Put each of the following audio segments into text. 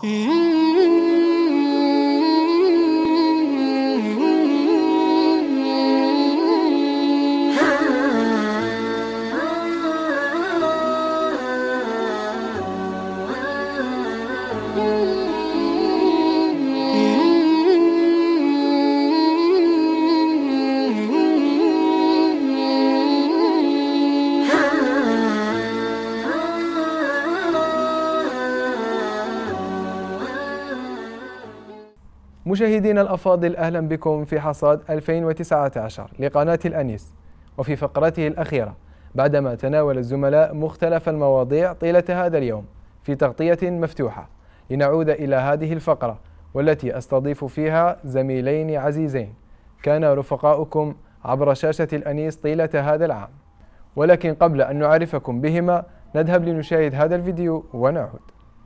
مشاهدينا الأفاضل، أهلا بكم في حصاد 2019 لقناة الأنيس، وفي فقرته الأخيرة بعدما تناول الزملاء مختلف المواضيع طيلة هذا اليوم في تغطية مفتوحة، لنعود إلى هذه الفقرة والتي أستضيف فيها زميلين عزيزين كانا رفقاؤكم عبر شاشة الأنيس طيلة هذا العام. ولكن قبل أن نعرفكم بهما نذهب لنشاهد هذا الفيديو ونعود.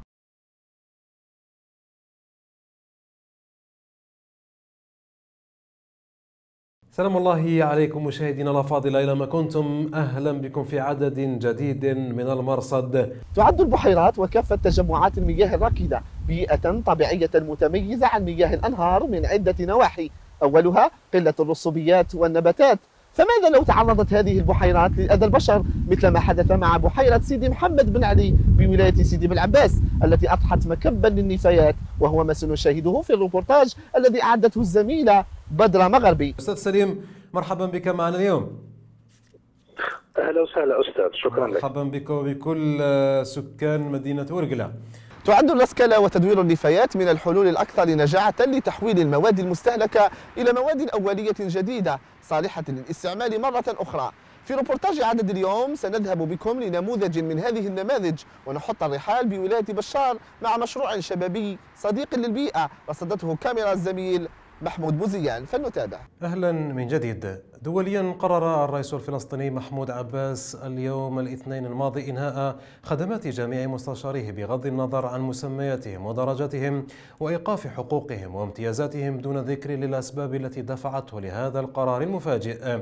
سلام الله عليكم مشاهدينا الأفاضل أينما كنتم، أهلا بكم في عدد جديد من المرصد. تعد البحيرات وكافة تجمعات المياه الراكدة بيئة طبيعية متميزة عن مياه الأنهار من عدة نواحي، أولها قلة الرسوبيات والنباتات. فماذا لو تعرضت هذه البحيرات لأذى البشر مثل ما حدث مع بحيرة سيدي محمد بن علي بولاية سيدي بالعباس التي أضحت مكبا للنفايات، وهو ما سنشاهده في الروبورتاج الذي أعدته الزميلة بدر مغربي. أستاذ سليم، مرحبا بك معنا اليوم. أهلا وسهلا أستاذ، شكرا لك. مرحبا بك وبكل سكان مدينة ورقلة. تعد الرسكلة وتدوير النفايات من الحلول الأكثر نجاعة لتحويل المواد المستهلكة إلى مواد أولية جديدة صالحة للاستعمال مرة أخرى. في روبورتاج عدد اليوم سنذهب بكم لنموذج من هذه النماذج ونحط الرحال بولاية بشار مع مشروع شبابي صديق للبيئة رصدته كاميرا الزميل محمود بوزيان، فلنتابع. أهلا من جديد. دوليا قرر الرئيس الفلسطيني محمود عباس اليوم الاثنين الماضي إنهاء خدمات جميع مستشاريه بغض النظر عن مسمياتهم ودرجاتهم وإيقاف حقوقهم وامتيازاتهم دون ذكر للأسباب التي دفعته لهذا القرار المفاجئ.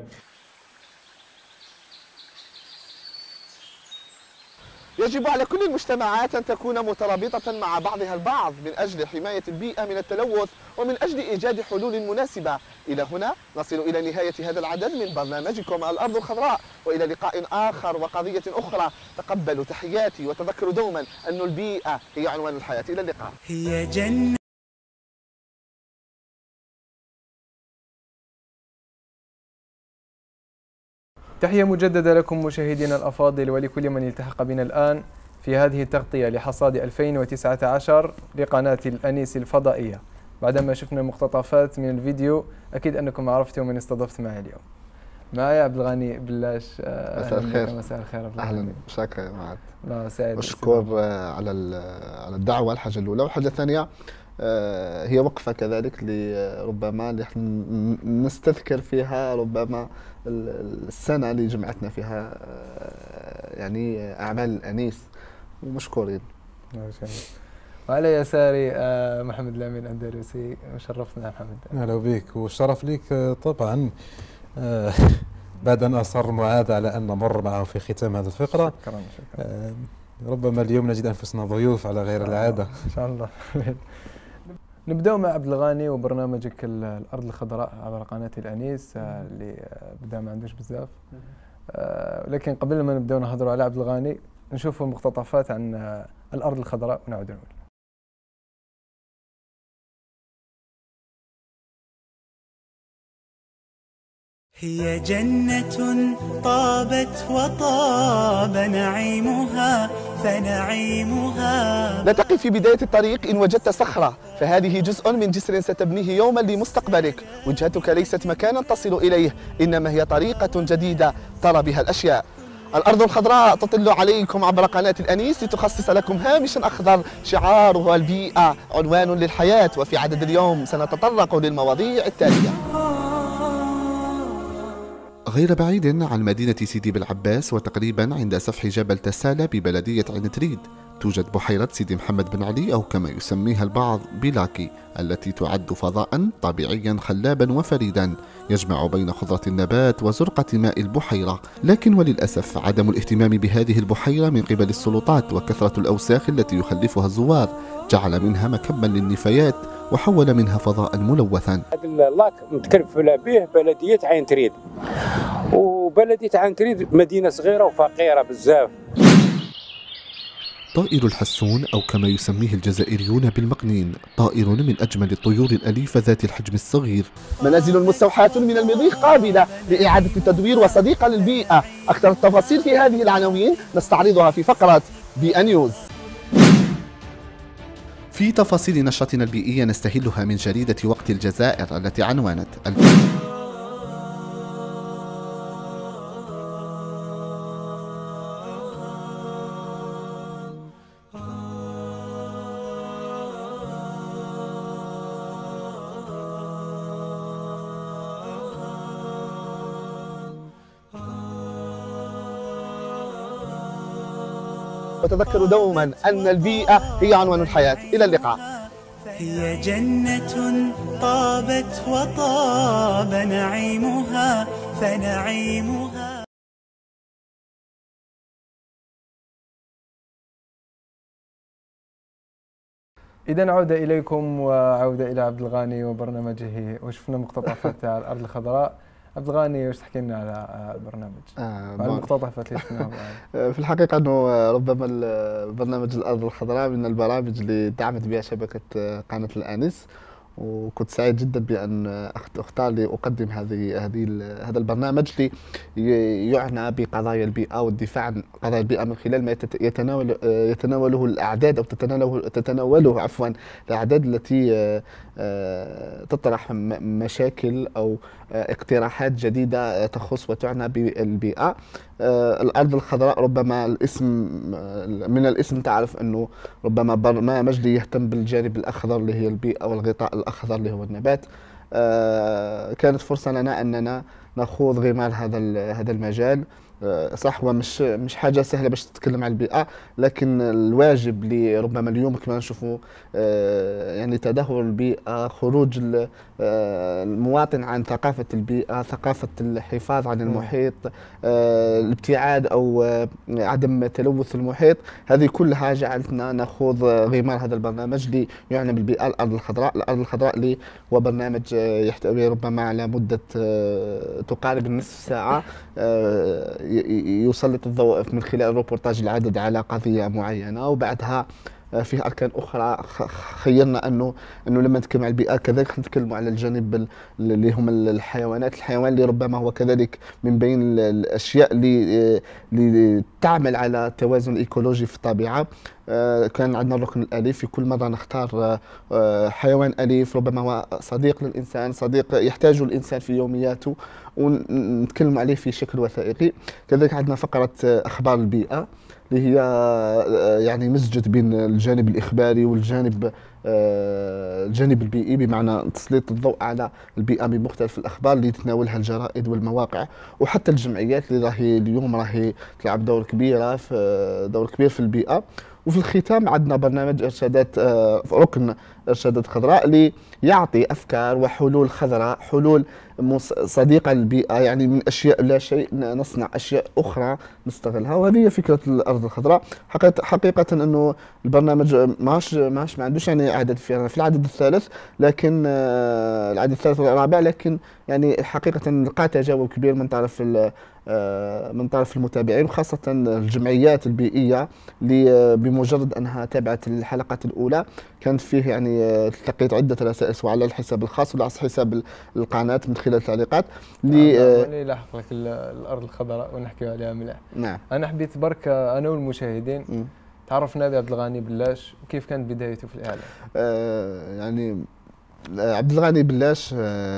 يجب على كل المجتمعات أن تكون مترابطة مع بعضها البعض من أجل حماية البيئة من التلوث ومن أجل إيجاد حلول مناسبة. إلى هنا نصل إلى نهاية هذا العدد من برنامجكم الأرض الخضراء، وإلى لقاء آخر وقضية أخرى. تقبلوا تحياتي وتذكروا دوما أن البيئة هي عنوان الحياة. إلى اللقاء. هي جنة. تحية مجددة لكم مشاهدينا الأفاضل ولكل من التحق بنا الآن في هذه التغطية لحصاد 2019 لقناة الأنيس الفضائية. بعدما شفنا مقتطفات من الفيديو أكيد أنكم عرفتوا من استضفت معي اليوم. معي عبد الغني بلاش. مساء الخير. مساء الخير. أهلا، شكرا معك. لا سعيد. أشكر على الدعوة الحاجة الأولى، والحاجة الثانية هي وقفة كذلك لربما نستذكر فيها ربما السنة اللي جمعتنا فيها يعني أعمال الأنيس، ومشكورين. وعلى يساري محمد الأمين الأندلسي، شرفتنا محمد. أهلا بك، والشرف لك طبعا. بعد أن أصر معاذ على أن نمر معه في ختام هذه الفقرة. شكرا. ربما اليوم نجد أنفسنا ضيوف على غير العادة إن شاء الله. نبدأ مع عبد الغني وبرنامجك الأرض الخضراء عبر قناة الأنيس اللي بدا ما عندوش بزاف، لكن قبل ما نبدأ نهضروا على عبد الغني نشوفوا مقتطفات عن الأرض الخضراء ونعود نقول. هي جنة طابت وطاب نعيمها فنعيمها. لا تقف في بداية الطريق إن وجدت صخرة، فهذه جزء من جسر ستبنيه يوما لمستقبلك. وجهتك ليست مكانا تصل إليه، إنما هي طريقة جديدة ترى بها الأشياء. الأرض الخضراء تطل عليكم عبر قناة الأنيس لتخصص لكم هامشا أخضر شعاره البيئة عنوان للحياة. وفي عدد اليوم سنتطرق للمواضيع التالية. غير بعيد عن مدينة سيدي بالعباس وتقريبا عند سفح جبل تسالة ببلدية عين تريد، توجد بحيرة سيدي محمد بن علي أو كما يسميها البعض بيلاكي، التي تعد فضاء طبيعيا خلابا وفريدا يجمع بين خضرة النبات وزرقة ماء البحيرة. لكن وللأسف عدم الاهتمام بهذه البحيرة من قبل السلطات وكثرة الأوساخ التي يخلفها الزوار جعل منها مكبا للنفايات وحول منها فضاء ملوثا. هذا اللاك متكلفل به بلدية عين تريد، وبلدية عين تريد مدينة صغيرة وفقيرة بزاف. طائر الحسون أو كما يسميه الجزائريون بالمقنين، طائر من أجمل الطيور الأليفة ذات الحجم الصغير. منازل مستوحاة من المريخ قابلة لإعادة التدوير وصديقة للبيئة. أكثر التفاصيل في هذه العناوين نستعرضها في فقرة بيئة نيوز. في تفاصيل نشرتنا البيئية نستهلها من جريدة وقت الجزائر التي عنوانت وتذكروا دوما أن البيئة هي عنوان الحياة. إلى اللقاء. هي جنة طابت وطاب نعيمها فنعيمها. إذا عودة إليكم وعودة إلى عبد الغاني وبرنامجه، وشفنا مقتطفات على الأرض الخضراء. عبد الغاني وش تحكي لنا على البرنامج؟ على المقتطفات اللي شفناها في الحقيقة أنه ربما برنامج الأرض الخضراء من البرامج اللي دعمت بها شبكة قناة الأنيس، وكنت سعيد جدا بأن أختار لأقدم هذا البرنامج ليعنى بقضايا البيئة والدفاع عن قضايا البيئة من خلال ما يتناوله الأعداد أو تتناوله عفوا الأعداد التي تطرح مشاكل أو اقتراحات جديدة تخص وتعنى بالبيئة. الأرض الخضراء ربما من الاسم تعرف أنه ربما برنامج يهتم بالجانب الأخضر اللي هي البيئة والغطاء الأخضر اللي هو النبات. كانت فرصة لنا أننا نخوض غمار هذا المجال. صح ومش حاجة سهلة باش تتكلم عن البيئة، لكن الواجب اللي ربما اليوم كما نشوفوا يعني تدهور البيئة، خروج المواطن عن ثقافة البيئة، ثقافة الحفاظ عن المحيط، الابتعاد أو عدم تلوث المحيط، هذه كلها جعلتنا نخوض غمار هذا البرنامج اللي يعني بالبيئة. الأرض الخضراء اللي هو برنامج يحتوي ربما على مدة تقارب النصف ساعة، يسلط الضوء من خلال الروبورتاج العدد على قضية معينة، وبعدها فيه أركان أخرى خيرنا أنه لما نتكلم عن البيئة كذلك نتكلموا على الجانب اللي هم الحيوان اللي ربما هو كذلك من بين الأشياء اللي تعمل على التوازن الإيكولوجي في الطبيعة. كان عندنا الركن الأليف، في كل مرة نختار حيوان أليف ربما هو صديق للإنسان، صديق يحتاجه الإنسان في يومياته، ونتكلم عليه في شكل وثائقي. كذلك عندنا فقرة أخبار البيئة اللي هي يعني مزجت بين الجانب الإخباري والجانب البيئي، بمعنى تسليط الضوء على البيئة بمختلف الأخبار اللي تتناولها الجرائد والمواقع وحتى الجمعيات اللي اليوم تلعب دور كبير في البيئة. وفي الختام عندنا برنامج إرشادات، ركن إرشادات خضراء اللي يعطي أفكار وحلول خضراء، حلول صديقة للبيئة، يعني من أشياء لا شيء نصنع أشياء أخرى نستغلها، وهذه هي فكرة الأرض الخضراء. حقيقة أنه البرنامج ما عندوش يعني عدد في العدد الثالث، لكن العدد الثالث والرابع، لكن يعني حقيقة لقى تجاوب كبير من طرف المتابعين، وخاصة الجمعيات البيئية اللي بمجرد أنها تابعت الحلقات الأولى كانت فيه يعني تلقيت عدة رسائل سواء على الحساب الخاص ولا على حساب القناة من خلال التعليقات اللي لاحق لك الأرض الخضراء ونحكي عليها مليح. نعم. أنا حبيت برك أنا والمشاهدين تعرفنا بعبد الغاني بلاش وكيف كانت بدايته في الإعلام. يعني عبد الغاني بلاش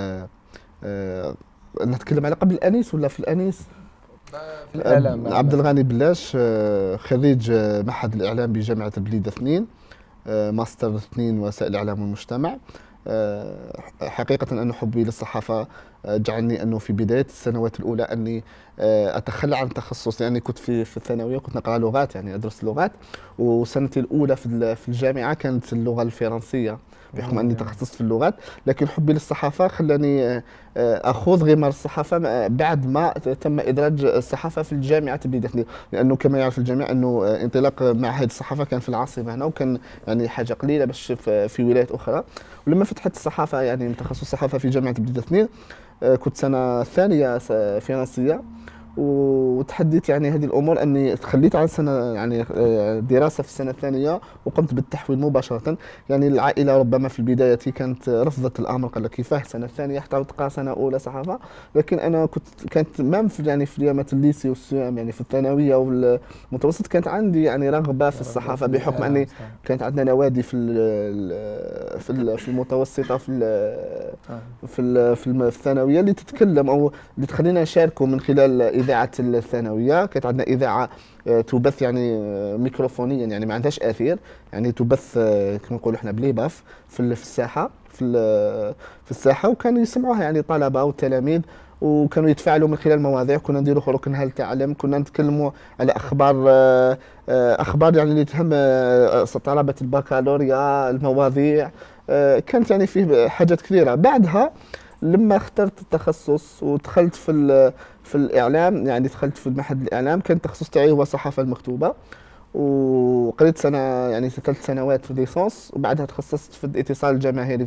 نتكلم على قبل الأنيس ولا في الأنيس؟ في الإعلام. عبد الغاني بلاش خريج معهد الإعلام بجامعة البليدة 2، ماستر 2 وسائل الإعلام والمجتمع. حقيقة أن حبي للصحافة جعلني أنه في بداية السنوات الأولى أني أتخلى عن تخصص، يعني كنت في الثانوية كنت نقرأ لغات، يعني أدرس لغات، وسنتي الأولى في الجامعة كانت اللغة الفرنسية بحكم أني تخصصت في اللغات. لكن حبي للصحافة خلاني أخوض غمار الصحافة بعد ما تم إدراج الصحافة في الجامعة بداخلي، لأنه كما يعرف الجميع أنه انطلاق معهد الصحافة كان في العاصمة هنا، وكان يعني حاجة قليلة باش في ولايات أخرى. ولما فتحت الصحافة يعني من تخصص الصحافة في جامعة بلدة اثنين، كنت سنة ثانية فرنسية، وتحديت يعني هذه الامور اني تخليت عن سنه يعني دراسه في السنه الثانيه وقمت بالتحويل مباشره. يعني العائله ربما في البدايه كانت رفضت الامر، قال لك كيفاه سنه ثانيه حتى تبقى سنه اولى صحافه. لكن انا كانت مام في يعني في ايامات الليسي والسيام يعني في الثانويه والمتوسط كانت عندي يعني رغبه في الصحافه بحكم اني كانت عندنا نوادي في المتوسطه في الثانويه اللي تتكلم او اللي تخلينا نشاركوا من خلال اذاعه الثانويه. كانت عندنا اذاعه تبث يعني ميكروفونيا، يعني ما عندهاش اثير، يعني تبث كما نقولوا احنا بلي باف في الساحه في الساحه، وكانوا يسمعوها يعني طلبه وتلاميذ، وكانوا يتفاعلوا من خلال مواضيع. كنا نديروا ركن هل تعلم، كنا نتكلموا على اخبار يعني اللي تهم طلبه البكالوريا، المواضيع كانت يعني فيه حاجات كثيره. بعدها لما اخترت التخصص ودخلت في الاعلام، يعني دخلت في معهد الاعلام، كان التخصص تاعي هو الصحافه المكتوبه، وقريت سنه يعني 3 سنوات في ليسانس، وبعدها تخصصت في الاتصال الجماهيري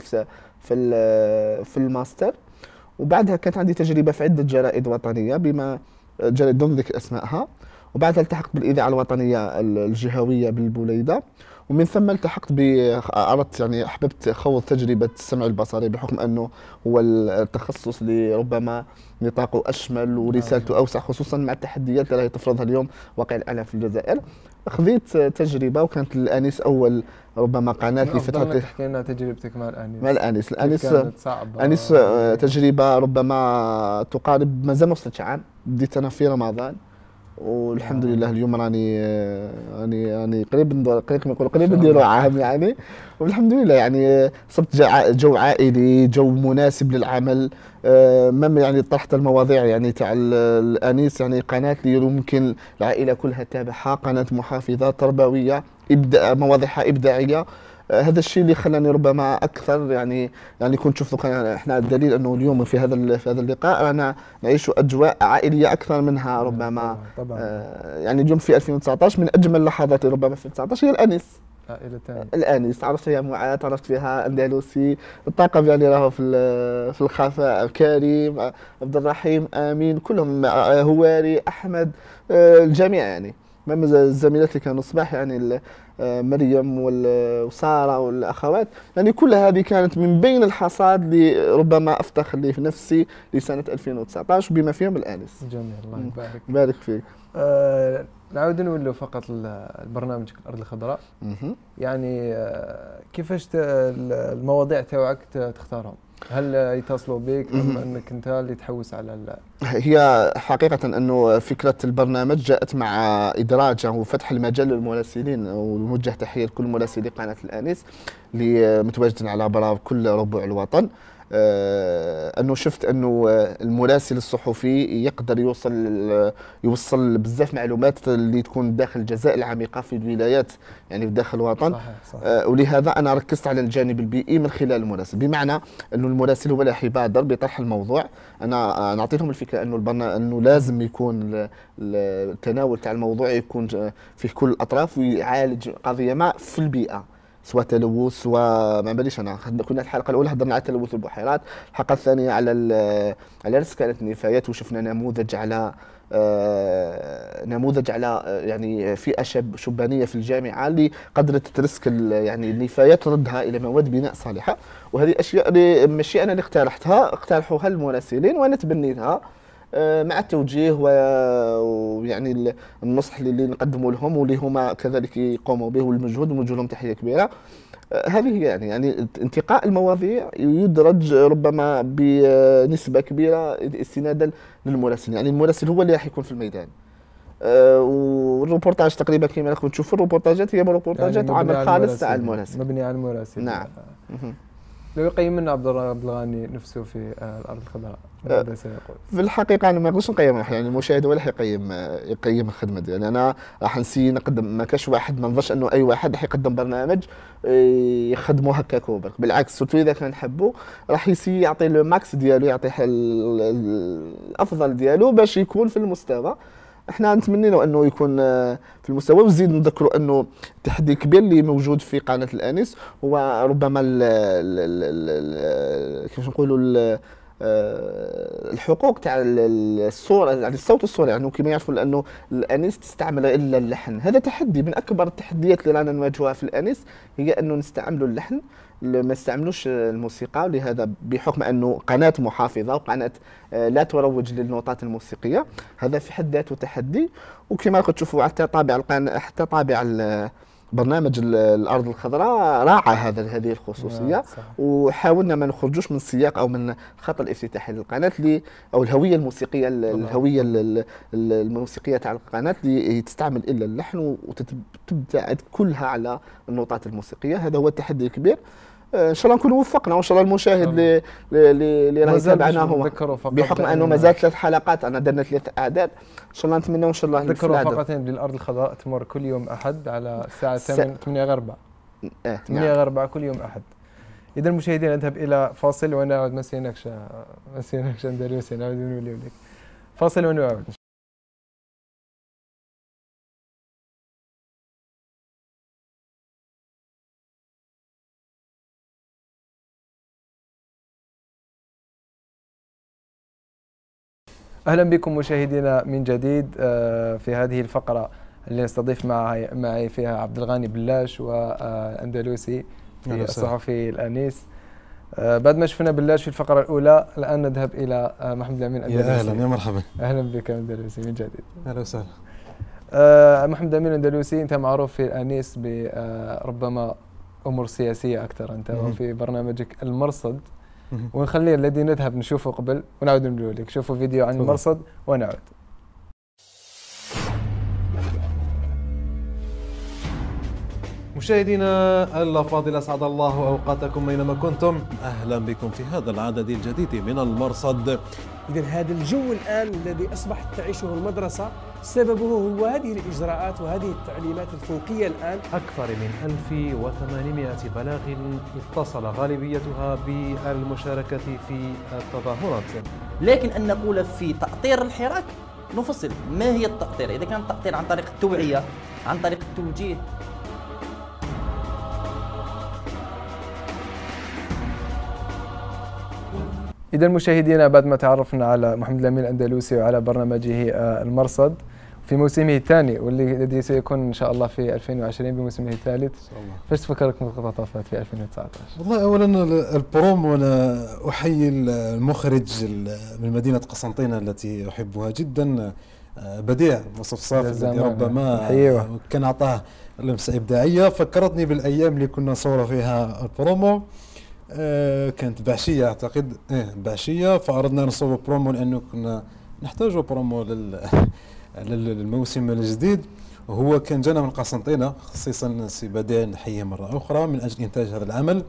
في الماستر. وبعدها كانت عندي تجربه في عده جرائد وطنيه بما جرائد دون ذكر اسمائها، وبعدها التحقت بالاذاعه الوطنيه الجهويه بالبوليده، ومن ثم التحقت أردت يعني أحببت خوض تجربة السمع البصري بحكم أنه هو التخصص اللي ربما نطاقه أشمل ورسالته أوسع، خصوصا مع التحديات التي تفرضها اليوم واقع الإعلام في الجزائر. خذيت تجربة، وكانت الأنيس أول ربما قناة اللي فتحت. تحكي لنا تجربتك مع الأنيس. مع الأنيس كانت صعبة. أنيس تجربة ربما تقارب مازال ما وصلتش عام، بديت أنا في رمضان، والحمد لله اليوم راني قريب نديروا عام يعني. والحمد لله يعني صبت جو عائلي، جو مناسب للعمل. مم يعني طرحت المواضيع يعني تاع الانيس، يعني قناه اللي يمكن العائله كلها تتابعها، قناه محافظه تربويه، مواضيعها ابداعيه. هذا الشيء اللي خلاني ربما اكثر يعني كنت شفت احنا الدليل انه اليوم في هذا اللقاء انا نعيش اجواء عائليه اكثر منها ربما. طبعا. يعني اليوم في 2019 من اجمل لحظاتي ربما في 2019 هي الانيس. الانيس عرفت فيها معاذ، عرفت فيها اندلسي، الطاقم يعني راهو في الخفاء، كريم، عبد الرحيم، امين، كلهم، هواري، احمد، الجميع يعني. مم الزميلات اللي كانوا الصباح يعني مريم وساره والاخوات، يعني كل هذه كانت من بين الحصاد اللي ربما افتخر لي في نفسي لسنه 2019 بما فيهم الانس. جميل، الله يبارك. بارك فيك. نعود نولوا فقط البرنامج الارض الخضراء. يعني كيفاش المواضيع تاعك تختارهم؟ هل يتصلوا بك ام انك انت اللي تحوس على هي حقيقة انه فكرة البرنامج جاءت مع ادراجه وفتح المجال للمراسلين، ونوجه تحية لكل مراسلي قناة الانيس اللي متواجدين على برا كل ربوع الوطن. انه شفت انه المراسل الصحفي يقدر يوصل بزاف معلومات اللي تكون داخل الجزائر العميقه في الولايات، يعني في داخل الوطن. صحيح. ولهذا انا ركزت على الجانب البيئي من خلال المراسل، بمعنى انه المراسل هو اللي يبادر بطرح الموضوع. انا نعطيهم الفكره انه لازم يكون التناول تاع الموضوع يكون فيه كل الاطراف، ويعالج قضيه ما في البيئه، سواء تلوث، سواء ما باليش. انا كنا الحلقه الاولى هضرنا على تلوث البحيرات، الحلقه الثانيه على رسكله النفايات، وشفنا نموذج على يعني فئه شبانيه في الجامعه اللي قدرت ترسك يعني النفايات تردها الى مواد بناء صالحه. وهذه اشياء اللي ماشي انا اللي اقترحوها المراسلين، وانا تبنيتها مع التوجيه ويعني النصح اللي نقدمه لهم، واللي هما كذلك يقوموا به، والمجهود ونوجه لهم تحيه كبيره. هذه هي يعني انتقاء المواضيع يدرج ربما بنسبه كبيره استنادا للمراسل، يعني المراسل هو اللي راح يكون في الميدان. والروبورتاج تقريبا كما راكم تشوفوا الروبورتاجات هي روبورتاجات يعني عمل خالص تاع المراسل، مبني على المراسل. نعم. لو يقيم لنا عبد الغاني نفسه في الأرض الخضراء ماذا سيقول؟ في الحقيقه انا ما نقدرش نقيم، يعني المشاهد ولا يقيم الخدمه ديالي. انا راح نسي نقدم، ما كاش واحد، ما نظنش انه اي واحد راح يقدم برنامج يخدمه هكاك وبرك. بالعكس سورتو اذا كان نحبه راح يسي يعطي لو ماكس ديالو، يعطيه الافضل ديالو باش يكون في المستوى. احنا نتمنى له انه يكون في المستوى. وزيد نذكروا انه التحدي الكبير اللي موجود في قناه الانيس هو ربما كيفاش نقولوا الحقوق تاع الصوره، يعني الصوت والصوره، يعني كما يعرفوا لانه الانيس تستعمل الا اللحن. هذا تحدي من اكبر التحديات اللي رانا نواجهها في الانيس، هي انه نستعملوا اللحن ما نستعملوش الموسيقى. ولهذا بحكم انه قناه محافظه وقناه لا تروج للنوتات الموسيقيه، هذا في حد ذاته تحدي. وكما راكم تشوفوا حتى طابع برنامج الارض الخضراء راعى هذه الخصوصيه، وحاولنا ما نخرجوش من السياق او من الخط الافتتاحي للقناه او الهويه الموسيقيه الموسيقيه تاع القناه اللي تستعمل الا اللحن وتبتعد كلها على النوتات الموسيقيه. هذا هو التحدي الكبير. ان شاء الله نكونوا وفقنا، وان شاء الله المشاهد اللي راه يتابعنا هو بحكم انه مازال 3 حلقات، انا درنا 3 اعداد. ان شاء الله نتمنى ان شاء الله ذكروا فقط بالارض الخضراء تمر كل يوم احد على الساعه 8:04 8:04 كل يوم احد. اذا المشاهدين نذهب الى فاصل ونعود. ما سيناكش اندلسي، نعود نوليو لك فاصل ونعود. أهلا بكم مشاهدينا من جديد في هذه الفقرة اللي نستضيف معي فيها عبد الغاني بلاش والأندلسي في الصحفي الأنيس. بعد ما شفنا بلاش في الفقرة الأولى، الآن نذهب إلى محمد الأمين الأندلسي. يا أهلا، يا مرحبا. أهلا بك أندلسي من جديد. أهلا وسهلا. محمد الأمين الأندلسي، أنت معروف في الأنيس بربما أمور سياسية أكثر، أنت في برنامجك المرصد، ونخلي الذي نذهب نشوفه قبل ونعود نقول لك. شوفوا فيديو عن المرصد ونعود. مشاهدينا الأفاضل، أسعد الله أوقاتكم أينما كنتم. أهلا بكم في هذا العدد الجديد من المرصد. إذن هذا الجو الآن الذي أصبحت تعيشه المدرسة سببه هو هذه الإجراءات وهذه التعليمات الفوقية الآن. أكثر من 1800 بلاغ اتصل غالبيتها بالمشاركة في التظاهرات. لكن أن نقول في تأطير الحراك نفصل ما هي التأطير. إذا كان التأطير عن طريق التوعية، عن طريق التوجيه. إذا مشاهدينا، بعد ما تعرفنا على محمد الأمين الأندلسي وعلى برنامجه المرصد في موسمه الثاني والذي سيكون إن شاء الله في 2020 بموسمه الثالث، فاش تفكرك مقتطفات في 2019؟ والله أولا البروم، وأنا أحيي المخرج من مدينة قسنطينة التي أحبها جدا، بديع وصفصاف، الذي ربما كان أعطاه لمسة إبداعية. فكرتني بالأيام اللي كنا نصور فيها البرومو، كانت بعشية أعتقد، بعشية، فأردنا نصور برومو لأنه كنا نحتاج برومو للموسم الجديد، وهو كان جانا من قسنطينة خصيصا سي بديع، نحييه مرة أخرى من أجل إنتاج هذا العمل.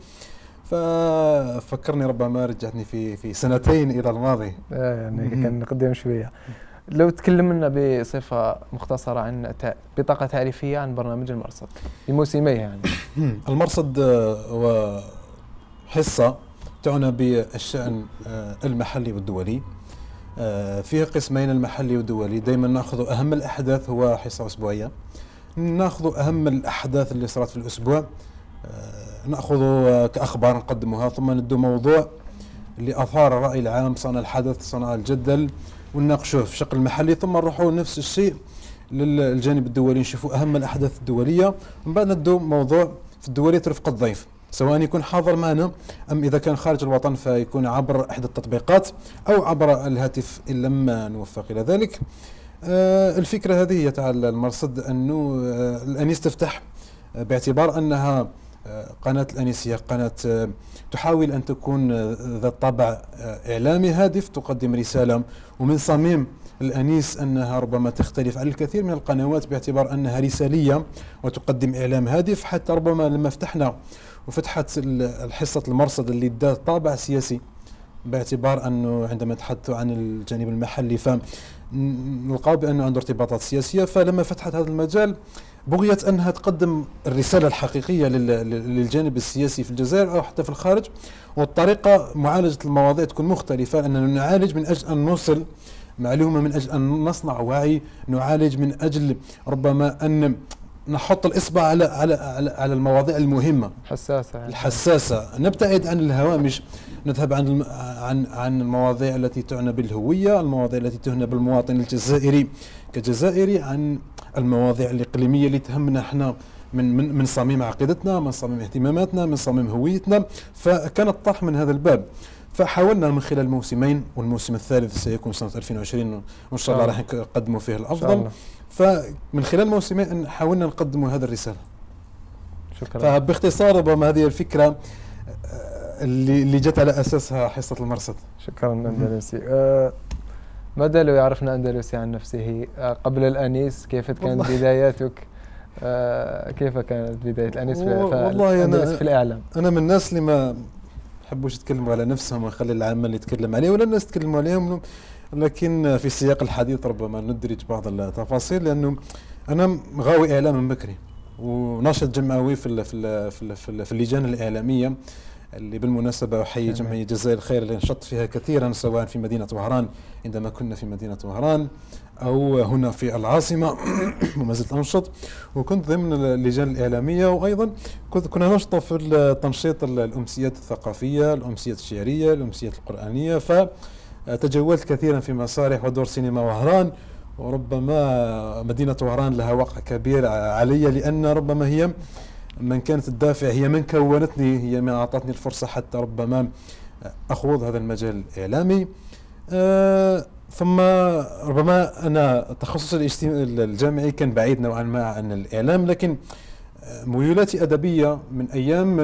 ففكرني ربما رجعتني في سنتين إلى الماضي. يعني كان نقدم شوية. لو تكلمنا بصفة مختصرة عن بطاقة تعريفية عن برنامج المرصد بموسميه يعني. المرصد هو حصة تعنى بالشأن المحلي والدولي، فيها قسمين، المحلي والدولي. دائما ناخذ أهم الأحداث، هو حصة أسبوعية، ناخذ أهم الأحداث اللي صارت في الأسبوع، ناخذ كأخبار نقدمها، ثم ندو موضوع اللي أثار الرأي العام، صنع الحدث، صنع الجدل، ونناقشوه في شكل محلي، ثم نروحوا نفس الشيء للجانب الدولي، نشوفوا أهم الأحداث الدولية، ومن بعد ندو موضوع في الدولية ترفق الضيف، سواء يكون حاضر معنا أم إذا كان خارج الوطن فيكون عبر إحدى التطبيقات أو عبر الهاتف إن لم نوفق إلى ذلك. الفكرة هذه هي تاع المرصد، أنه الأنيس تفتح باعتبار أنها قناة الأنيس هي قناة تحاول أن تكون ذات طابع إعلامي هادف، تقدم رسالة، ومن صميم الأنيس أنها ربما تختلف عن الكثير من القنوات باعتبار أنها رسالية وتقدم إعلام هادف. حتى ربما لما فتحنا وفتحت الحصة المرصد اللي ادى طابع سياسي، باعتبار أنه عندما نتحدث عن الجانب المحلي فنلقاو بأنه عنده ارتباطات سياسية. فلما فتحت هذا المجال بغيت أنها تقدم الرسالة الحقيقية للجانب السياسي في الجزائر أو حتى في الخارج، والطريقة معالجة المواضيع تكون مختلفة، أننا نعالج من أجل أن نوصل معلومة، من أجل أن نصنع وعي، نعالج من أجل ربما أن نحط الإصبع على المواضيع المهمة الحساسة، نبتعد عن الهوامش، نذهب عن المواضيع التي تعنى بالهوية، المواضيع التي تعنى بالمواطن الجزائري كجزائري، عن المواضيع الإقليمية اللي تهمنا احنا من صميم عقيدتنا، من صميم اهتماماتنا، من صميم هويتنا. فكان الطرح من هذا الباب. فحاولنا من خلال موسمين، والموسم الثالث سيكون سنة 2020 وإن شاء الله راح نقدموا فيه الأفضل. فمن خلال موسمين حاولنا نقدموا هذه الرسالة. شكرا. فباختصار ربما هذه الفكرة اللي جت على أساسها حصة المرصد. شكرا أندلسي. ماذا لو يعرفنا أندلسي عن نفسه قبل الأنيس؟ كيف كانت بداياتك؟ كيف كانت بداية الأنيس في الإعلام؟ أنا من الناس اللي ما يحبوش يتكلموا على نفسهم ويخلي العامل يتكلم عليه ولا الناس يتكلموا عليهم، لكن في سياق الحديث ربما ندرج بعض التفاصيل، لأنه أنا غاوي إعلام من بكري وناشط جمعوي في اللجان الإعلامية، اللي بالمناسبة أحيي جمعية جزائر الخير اللي نشطت فيها كثيرا، سواء في مدينة وهران عندما كنا في مدينة وهران أو هنا في العاصمة وما زلت أنشط، وكنت ضمن اللجان الإعلامية، وأيضا كنا نشط في تنشيط الأمسيات الثقافية، الأمسيات الشعرية، الأمسيات القرآنية. فتجولت كثيرا في مسارح ودور سينما وهران، وربما مدينة وهران لها وقع كبير علي، لأن ربما هي من كانت الدافع، هي من كونتني، هي من أعطتني الفرصة حتى ربما أخوض هذا المجال الإعلامي. ثم ربما أنا تخصصي الجامعي كان بعيد نوعا ما عن الإعلام، لكن ميولاتي أدبية من أيام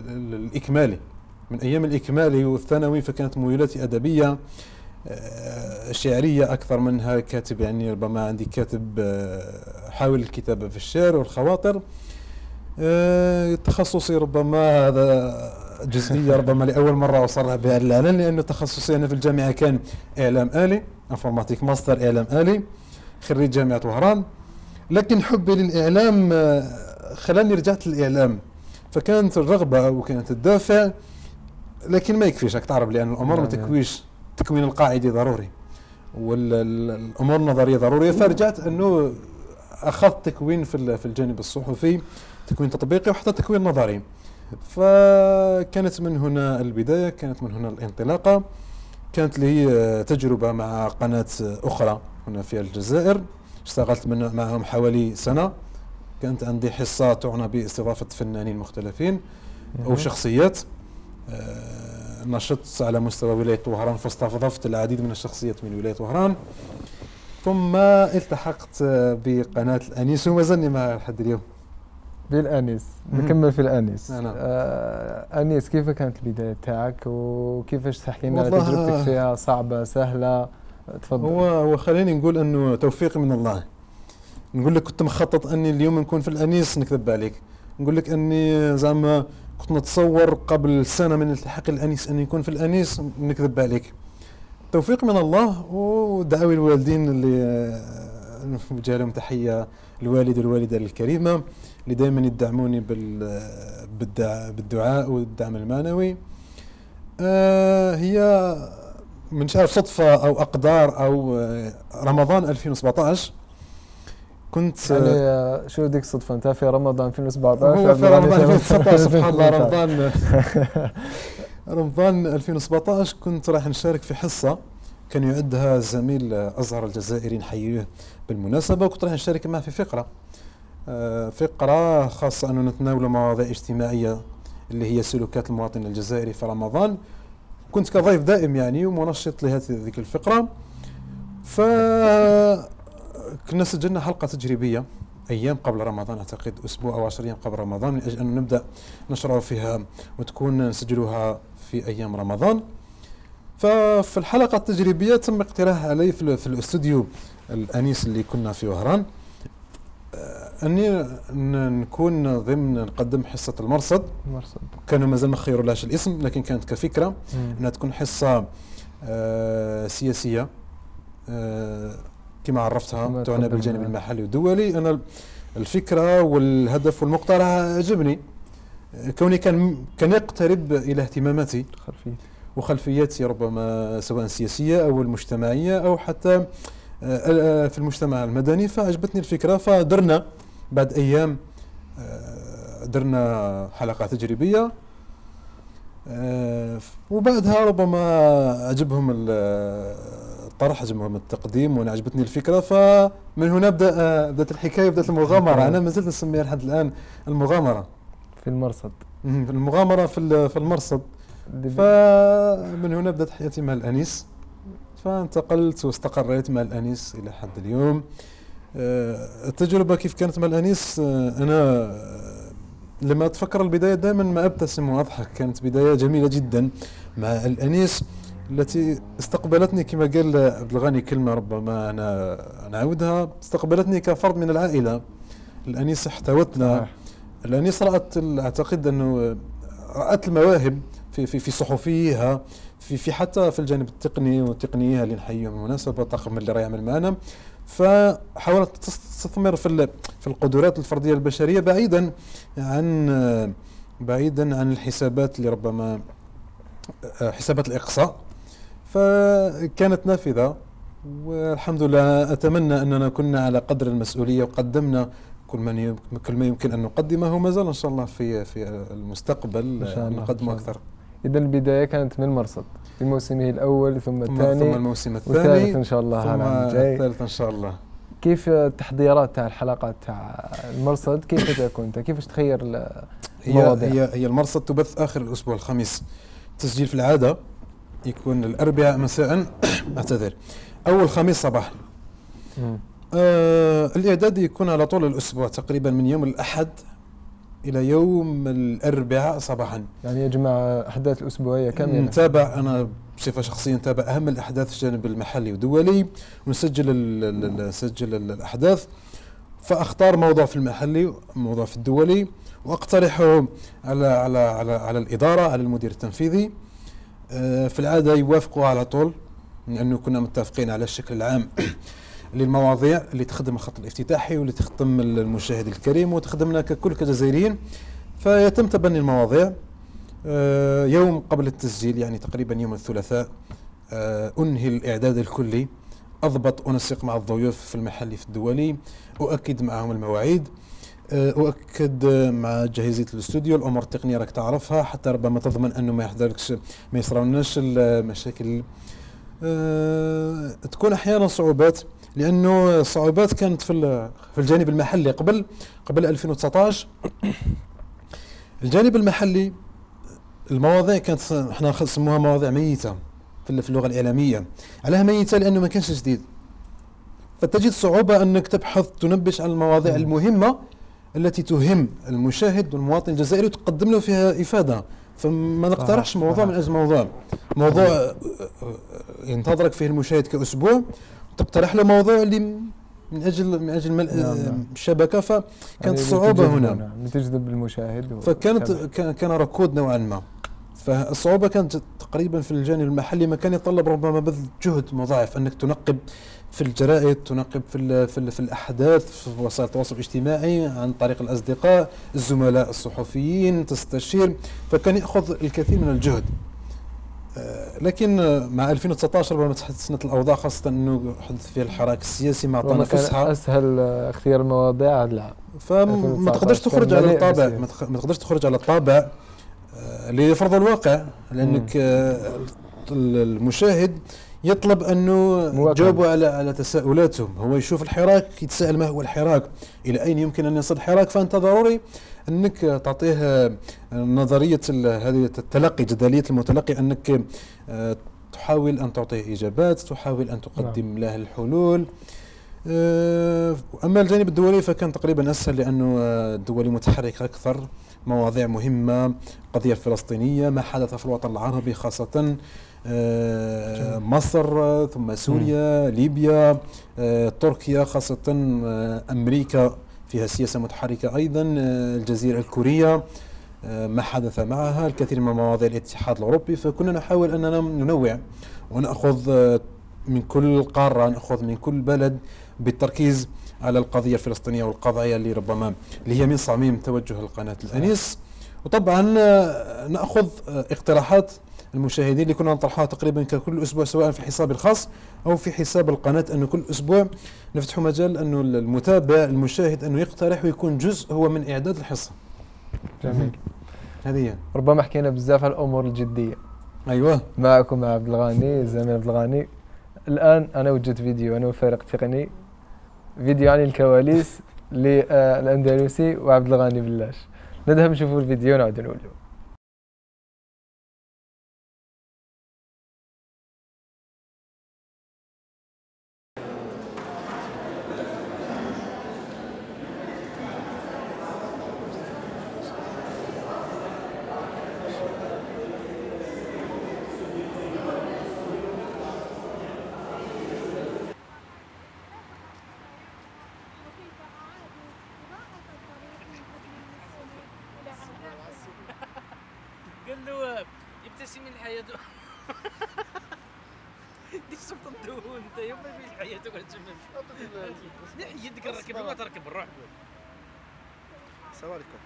الإكمالي والثانوي، فكانت ميولاتي أدبية شعرية أكثر منها كاتب، يعني ربما عندي كاتب حاول الكتابة في الشعر والخواطر. تخصصي ربما هذا جزئية ربما لأول مرة أصرح بها الإعلان، لأنه تخصصي أنا في الجامعة كان إعلام آلي، انفورماتيك ماستر إعلام آلي، خريج جامعة وهران، لكن حبي للإعلام خلاني رجعت للإعلام. فكانت الرغبة وكانت الدافع، لكن ما يكفيش راك تعرف، لأن الأمور ما تكويش، التكوين القاعدي ضروري والأمور النظرية ضرورية. فرجعت أنه أخذت تكوين في الجانب الصحفي، تكوين تطبيقي وحتى تكوين نظري. فكانت من هنا البداية، كانت من هنا الانطلاقة. كانت لي تجربة مع قناة أخرى هنا في الجزائر، اشتغلت معهم حوالي سنة. كانت عندي حصة تعنى باستضافة فنانين مختلفين أو شخصيات. نشطت على مستوى ولاية وهران، فاستضفت العديد من الشخصيات من ولاية وهران. ثم التحقت بقناة الأنيس وما زلني معها لحد اليوم. بالأنيس نكمل في الأنيس. نعم. أنيس، كيف كانت البداية تاعك وكيفاش تحكي لنا تجربتك فيها؟ صعبة سهلة؟ تفضل. هو خليني نقول أنه توفيق من الله. نقول لك كنت مخطط أني اليوم نكون في الأنيس، نكذب عليك. نقول لك أني زعما كنت نتصور قبل سنة من التحاق الأنيس أني نكون في الأنيس، نكذب عليك. توفيق من الله ودعاوي الوالدين اللي نوجه لهم تحية، الوالد والوالدة الكريمة اللي دائما يدعموني بالدعاء والدعم المعنوي. هي من عارف صدفة أو أقدار أو رمضان 2017 كنت يعني شو ديك الصدفة؟ أنت في رمضان 2017؟ هو في رمضان 2017 سبحان الله. رمضان 2017 كنت راح نشارك في حصة كان يعدها الزميل أزهر الجزائري، نحييه بالمناسبة، وكنت راح نشارك معه في فقرة خاصة أنه نتناول مواضيع اجتماعية اللي هي سلوكات المواطن الجزائري في رمضان. كنت كضيف دائم يعني ومنشط لهذه الفقرة. فكنا سجلنا حلقة تجريبية أيام قبل رمضان، أعتقد أسبوع أو 10 أيام قبل رمضان، من أجل أن نبدأ نشرع فيها وتكون نسجلها في أيام رمضان. ففي الحلقة التجريبية تم اقتراح علي في الاستوديو الأنيس اللي كنا في وهران اني نكون ضمن نقدم حصه المرصد. كانوا مازال ما خيرولهاش الاسم، لكن كانت كفكره انها تكون حصه سياسيه كما عرفتها، تعنى بالجانب المحلي والدولي. انا الفكره والهدف والمقترح عجبني، كوني كان يقترب الى اهتماماتي وخلفياتي، ربما سواء سياسيه او المجتمعيه او حتى في المجتمع المدني. فعجبتني الفكره، فدرنا بعد ايام درنا حلقه تجريبيه، وبعدها ربما عجبهم الطرح، عجبهم التقديم، وانا عجبتني الفكره. فمن هنا بدات الحكايه، بدات المغامره. انا ما زلت نسميها لحد الان المغامره في المرصد. المغامره في المرصد. فمن هنا بدات حياتي مع الانيس، فانتقلت واستقريت مع الانيس الى حد اليوم. التجربه كيف كانت مع الانيس، انا لما اتفكر البدايه دائما ما ابتسم واضحك. كانت بدايه جميله جدا مع الانيس التي استقبلتني كما قال عبد الغني كلمه ربما انا نعاودها، استقبلتني كفرد من العائله. الانيس احتوتنا. الانيس رات، اعتقد انه رات المواهب في صحفيها، في حتى في الجانب التقني وتقنيها اللي نحييهم بالمناسبه، الطاقم اللي راه يعمل معنا. فحاولت تستثمر في القدرات الفرديه البشريه بعيدا عن الحسابات اللي ربما حسابات الاقصاء. فكانت نافذه، والحمد لله اتمنى اننا كنا على قدر المسؤوليه وقدمنا كل ما يمكن ان نقدمه، وما زال ان شاء الله في المستقبل نقدم اكثر. اذا البدايه كانت من المرصد في موسمه الاول، ثم الثاني، ثم الموسم الثاني، والثالث ان شاء الله، ثم الثالث ان شاء الله. كيف التحضيرات تاع الحلقات تاع المرصد؟ كيف تكون؟ كيفاش تخير المواضيع؟ هي المرصد تبث اخر الاسبوع الخميس. التسجيل في العاده يكون الاربعاء مساء اعتذر، اول خميس صباحا. الاعداد يكون على طول الاسبوع، تقريبا من يوم الاحد الى يوم الاربعاء صباحا. يعني يجمع احداث الاسبوعيه كامله. نتابع انا بصفه شخصيه، نتابع اهم الاحداث في الجانب المحلي والدولي، ونسجل الاحداث. فاختار موضوع في المحلي، موضوع في الدولي، واقترحه على الاداره، على المدير التنفيذي. في العاده يوافقوا على طول، لانه كنا متفقين على الشكل العام للمواضيع اللي تخدم الخط الافتتاحي واللي تخدم المشاهد الكريم وتخدمنا ككل كجزائريين. فيتم تبني المواضيع يوم قبل التسجيل، يعني تقريبا يوم الثلاثاء. انهي الاعداد الكلي، اضبط انسق مع الضيوف في المحلي في الدولي، اؤكد معهم المواعيد، اؤكد مع جاهزيه الاستوديو الامور التقنيه راك تعرفها، حتى ربما تضمن انه ما يحضرلكش، ما يصراوناش المشاكل. تكون احيانا صعوبات، لانه الصعوبات كانت في الجانب المحلي قبل 2019. الجانب المحلي المواضيع كانت احنا نسموها مواضيع ميته في اللغه الاعلاميه. علاه ميته؟ لانه ما كانش جديد، فتجد صعوبه انك تبحث تنبش عن المواضيع المهمه التي تهم المشاهد والمواطن الجزائري وتقدم له فيها افاده. فما نقترحش موضوع من اجل موضوع ينتظرك فيه المشاهد كاسبوع، تقترح له موضوع اللي من اجل الشبكه. فكانت الصعوبه هنا تجذب المشاهد، كان ركود نوعا ما. فالصعوبه كانت تقريبا في الجانب المحلي، ما كان يتطلب ربما بذل جهد مضاعف، انك تنقب في الجرائد، تنقب في الاحداث في وسائل التواصل الاجتماعي عن طريق الاصدقاء الزملاء الصحفيين، تستشير. فكان ياخذ الكثير من الجهد. لكن مع 2019 ربما تحسنت الاوضاع، خاصه انه حدث فيها الحراك السياسي مع طنة فسحه، اسهل اختيار المواضيع هذا العام. فما تقدرش تخرج على الطابع، ما تقدرش تخرج على الطابع اللي يفرض الواقع، لانك المشاهد يطلب انه تجاوبوا على تساؤلاتهم. هو يشوف الحراك، يتساءل ما هو الحراك، الى اين يمكن ان يصل الحراك. فانت ضروري انك تعطيه نظريه هذه التلقي، جدليه المتلقي، انك تحاول ان تعطيه اجابات، تحاول ان تقدم له الحلول. اما الجانب الدولي فكان تقريبا اسهل، لانه الدولي متحرك اكثر، مواضيع مهمه، القضيه الفلسطينيه، ما حدث في الوطن العربي خاصه، مصر، ثم سوريا، ليبيا، تركيا، خاصه امريكا فيها سياسة متحركة أيضا. الجزيرة الكورية ما حدث معها، الكثير من مواضيع الاتحاد الأوروبي، فكنا نحاول أننا ننوع ونأخذ من كل قارة، نأخذ من كل بلد بالتركيز على القضية الفلسطينية والقضايا اللي ربما اللي هي من صميم توجه القناة الأنيس. وطبعا نأخذ اقتراحات المشاهدين اللي كنا نطرحها تقريبا كل أسبوع، سواء في حسابي الخاص أو في حساب القناة، أنه كل أسبوع نفتح مجال أنه المتابع المشاهد أنه يقترح ويكون جزء هو من إعداد الحصة. جميل. هذه ربما حكينا بزاف على الأمور الجدية. أيوة. معكم مع عبد الغاني، الزميل عبد الغاني. الآن أنا وجدت فيديو، أنا وفريق تقني، فيديو عن الكواليس للأندلسي وعبد الغاني بلاش. نذهب نشوفوا الفيديو ونعود نقول له. قال له يبتسم من حياته. ديك صفت الدهون انت يوم ما حياتك تجمل. يدك الركب ما تركب الروح. السلام عليكم.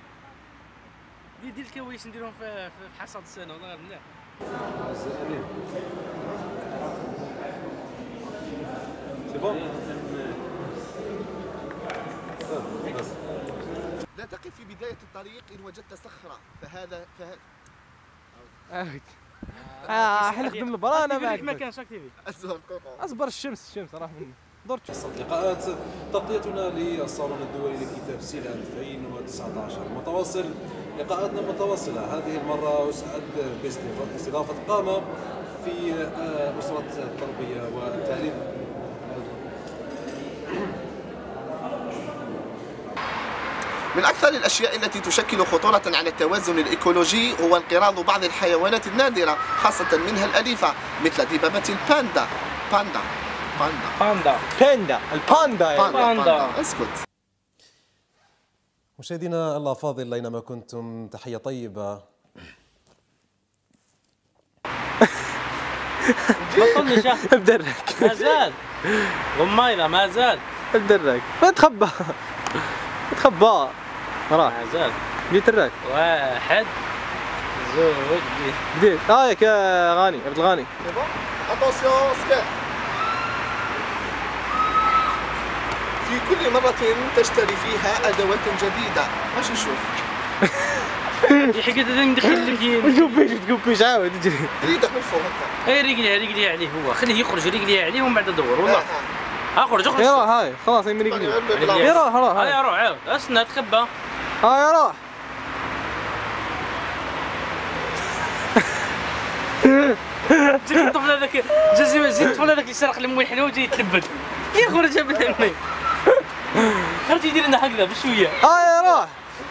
دي الكواليس نديرهم في حصاد السنه والله مليح. سي بون. لا تقف في بداية الطريق إن وجدت صخرة، فهذا احنا نخدم البرا انا معك. ما كانش اكتيفي. اصبر الشمس راح مني. دورت لقاءات تغطيتنا للصالون الدولي لكتاب سيلا 2019 متواصل. لقاءاتنا متواصلة، هذه المرة أسعد باستضافة قامة في أسرة التربية والتعليم. من أكثر الأشياء التي تشكل خطورة على التوازن الإيكولوجي هو انقراض بعض الحيوانات النادرة، خاصة منها الأليفة مثل دببة الباندا. الباندا. اسكت. مشاهدينا الأفاضل أينما كنتم، تحية طيبة. بطلني شهر. بدرك. ما زال. غمايضة ما زال. بدرك. ما تخبى. راح. ما زال. جيت الراك. 1 2 بديت. هايك يا غاني عبد الغاني. اتونسيون سكان. في كل مرة تشتري فيها أدوات جديدة. ماشي نشوف. يا حكيت هذا ندخل لك. تقول بيش عاود تجري. ريدك من فوق هكا. اي رجليها عليه هو، خليه يخرج رجليها عليه ومن بعد ندور والله. اخرج. يا روح هاي خلاص يمين رجلي. يا روح هاي روح عاود استنى تخبى. هاي يا روح. جيت الطفل هذاك زيد الطفل هذاك اللي سرق المويه الحلوه وجاي يتلبد. يخرج ابدا. خرج يدير لنا هكذا بشويه. هاي يا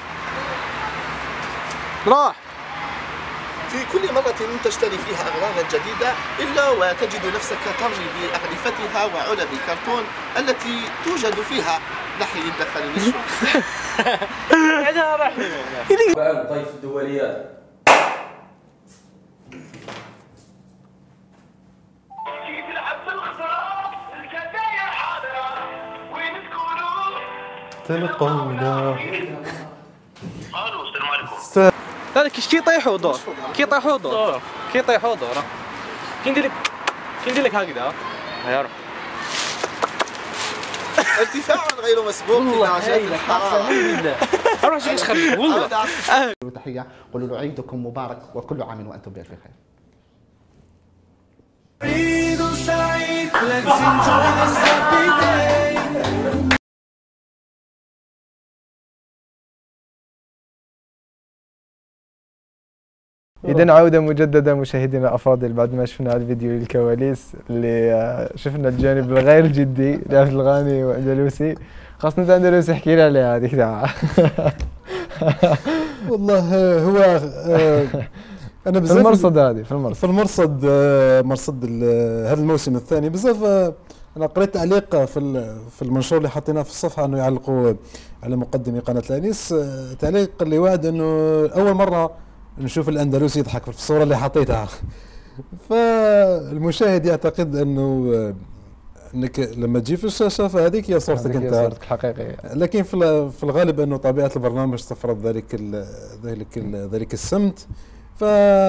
روح. في كل مرة تشتري فيها أغراضا جديدة إلا وتجد نفسك ترمي بأغلفتها وعلب الكرتون التي توجد فيها. لحي يدخل النشوة. هذا راح. طيف الدوليات. تلقونا. الو السلام عليكم. لا كي يطيحوا دور. كي يطيحوا دور. كي ندير لك هكذا. يا روح. ارتفاع غير مسبوق في درجات الحرارة. اروح شي خليك والله. تحية، قولوا له عيدكم مبارك وكل عام وأنتم بألف خير. عيد سعيد. Let's enjoy this happy day. إذا عودة مجددة مشاهدينا الأفاضل بعد ما شفنا هذا الفيديو للكواليس اللي شفنا الجانب الغير جدي لعبد الغاني وأندلسي. خاصة أندلسي احكي لي عليها هذيك ساعة. والله هو أنا بزاف في المرصد هذه في المرصد مرصد هذا الموسم الثاني بزاف انا قريت تعليق في المنشور اللي حطيناه في الصفحه انه يعلقوا على مقدمي قناه الانيس، تعليق اللي واحد انه اول مره نشوف الاندلسي يضحك في الصوره اللي حطيتها. فالمشاهد يعتقد انك لما تجي في الشاشه فهذيك هي صورتك انت، صورتك الحقيقيه. لكن في الغالب انه طبيعه البرنامج تفرض ذلك السمت. ف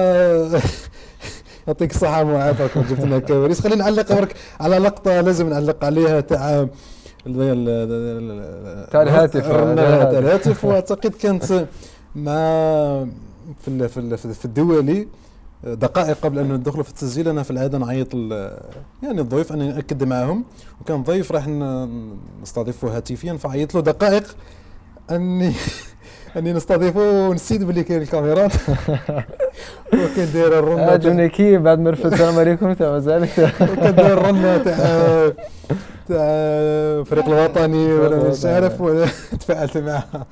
يعطيك الصحة وعافاك جبت لنا كواليس. خلينا نعلق برك على لقطة لازم نعلق عليها تاع الهاتف واعتقد كانت مع في الدولي دقائق قبل أن ندخلوا في التسجيل. أنا في العادة نعيط يعني الضيف أني نأكد معهم، وكان ضيف راح نستضيفه هاتفيا فعيط له دقائق أني نستضيفه ونسيت باللي كاين الكاميرات وكان داير الرنه جوني كي بعد ما رفد السلام عليكم تاع مازال وكان داير الرنه تاع الفريق الوطني ولا مش عارف، ولا تفاعلت معها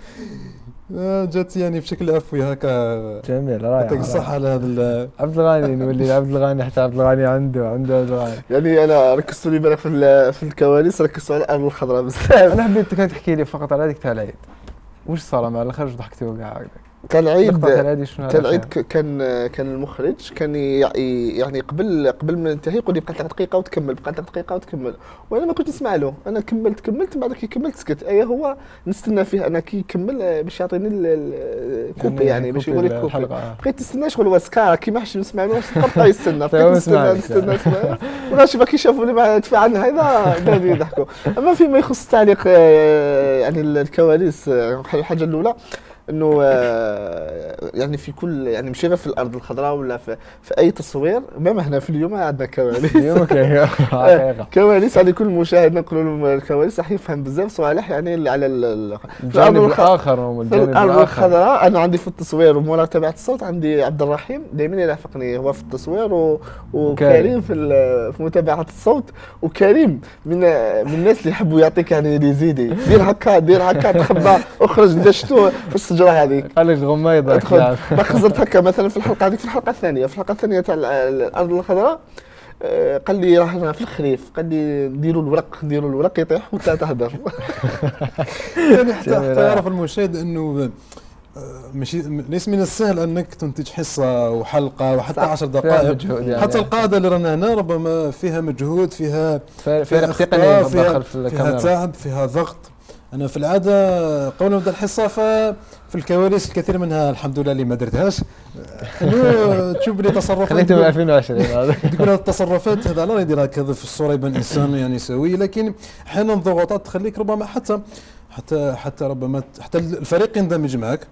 جات يعني بشكل عفوي هكا. جميل رائع. يعطيك الصحة على هذا عبد الغني، نولي عبد الغني حتى عبد الغني عنده عبد الغني. يعني انا ركزت لي بالك في الكواليس، ركزت على الارض الخضراء بزاف. انا حبيت كان تحكي لي فقط على هذيك تاع العيد، واش صار مع الاخر ضحكتوا كاع هكذا؟ كان العيد كان المخرج كان يعني قبل ما ينتهي يقول لي بقات لك دقيقه وتكمل، بقات لك دقيقه وتكمل، وانا ما كنت نسمع له. انا كملت بعد كي كملت سكت. هو نستنى فيه انا كي يكمل باش يعطيني الكوبي، يعني باش يقول لك كوبي. بقيت نستنى شغل واسكار كي ما حش نسمع له، نبقى يستنى نستنى ولا شي كي شافوني مع تفاعلنا هذا بداو يضحكوا. اما فيما يخص التعليق يعني الكواليس، الحاجه الاولى انه يعني في كل يعني ماشي غير في الارض الخضراء ولا في اي تصوير، ميم هنا في اليوم عندنا كواليس. اليوم كواليس على كل مشاهد نقولوا لهم الكواليس راح يفهم بزاف صوالح يعني على الجانب الاخر. في الارض الخضراء انا عندي في التصوير ومراقبه الصوت عندي عبد الرحيم دائما يرافقني، هو في التصوير وكريم في متابعه الصوت. وكريم من الناس اللي يحبوا يعطيك يعني يزيدي دير هكا تخبى اخرج دشتو في الشجره هذيك قال لك غميضه ما خزرت هكا مثلا في الحلقه هذيك. في الحلقه الثانيه تاع الارض الخضراء قال لي راح في الخريف، قال لي نديروا الورق يطيح وانت تهدر. يعني حتى يعرف المشاهد انه ماشي ليس من السهل انك تنتج حصه وحلقه وحتى 10 دقائق يعني. حتى القاعده اللي رانا هنا ربما فيها مجهود، فيها فرق تقني فيها تعب، فيها ضغط. انا في العاده قبل ما نبدا الحصه في الكواليس الكثير منها الحمد لله اللي ما درتهاش. تشوف لي تصرفات خليته من 2020 هذا تقول هذه التصرفات هذا لا يديرها كذا في الصوره يبان انسان يعني سوي، لكن احيانا الضغوطات تخليك ربما حتى ربما حتى الفريق يندمج معك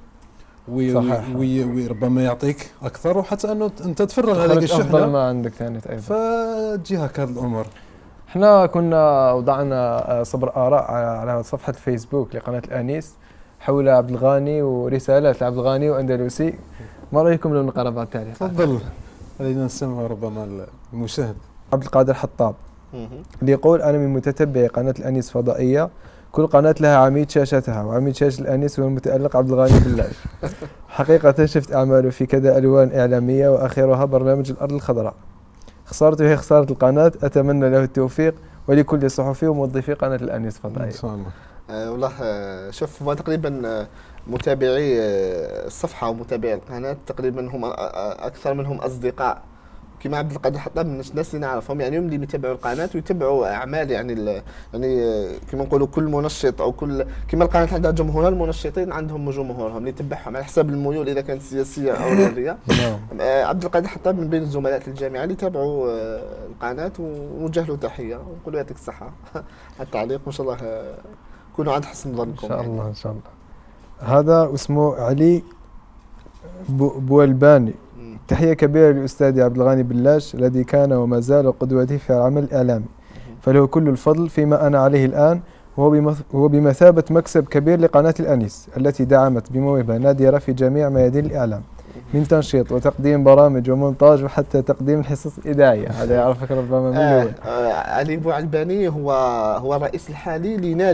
وربما يعطيك اكثر، وحتى انه انت تفرغ هذيك الشحنه افضل ما عندك ثاني ايضا. فتجي هكا الامور. احنا كنا وضعنا صبر آراء على صفحة الفيسبوك لقناة الأنيس حول عبد الغني ورسالات لعبد الغني وأندلسي. ما رأيكم لو نقرأ بعض التعليقات؟ تفضل خلينا نسمع ربما المشاهد. عبد القادر حطاب اللي يقول: أنا من متتبعي قناة الأنيس فضائية، كل قناة لها عميد شاشتها، وعميد شاشة الأنيس هو المتألق عبد الغني بالله. حقيقة شفت أعماله في كذا ألوان إعلامية وآخرها برنامج الأرض الخضراء. خسارته هي خسارة القناة، أتمنى له التوفيق ولكل صحفي وموظفي قناة الأنيس فضائية. إن شاء الله. والله شوف هو تقريبا متابعي الصفحة ومتابعي القناة تقريبا هم أكثر منهم أصدقاء، كما عبد القادر حطاب من الناس اللي نعرفهم، يعني هم اللي يتابعوا القناة ويتابعوا أعمال يعني كما نقولوا كل منشط أو كل كما القناة عندها جمهورها، المنشطين عندهم جمهورهم اللي يتبعهم على حسب الميول إذا كانت سياسية أو رياضية. عبد القادر حطاب من بين الزملاء في الجامعة اللي يتابعوا القناة ونوجه له تحية ونقول له يعطيك الصحة على التعليق، وإن شاء الله كونوا عند حسن ظنكم. إن شاء الله إن شاء الله. هذا اسمه علي بوالباني. تحية كبيرة لأستاذي عبد الغني بلاش الذي كان وما زال قدوتي في العمل الإعلامي، فله كل الفضل فيما أنا عليه الآن، وهو بمثابة مكسب كبير لقناة الأنيس التي دعمت بموهبة نادرة في جميع ميادين الإعلام. من تنشيط وتقديم برامج ومونتاج وحتى تقديم الحصص الإذاعية. هذا يعرفك ربما من الأول. علي بوعلباني هو الرئيس الحالي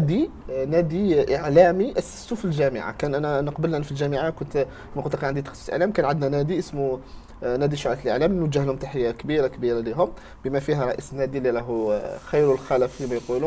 نادي إعلامي أسسته في الجامعة. كان أنا قبل في الجامعة كنت عندي تخصص إعلام، كان عندنا نادي اسمه نادي شعاع الإعلام، نوجه لهم تحية كبيرة لهم، بما فيها رئيس النادي اللي له خير الخلف كما يقولوا.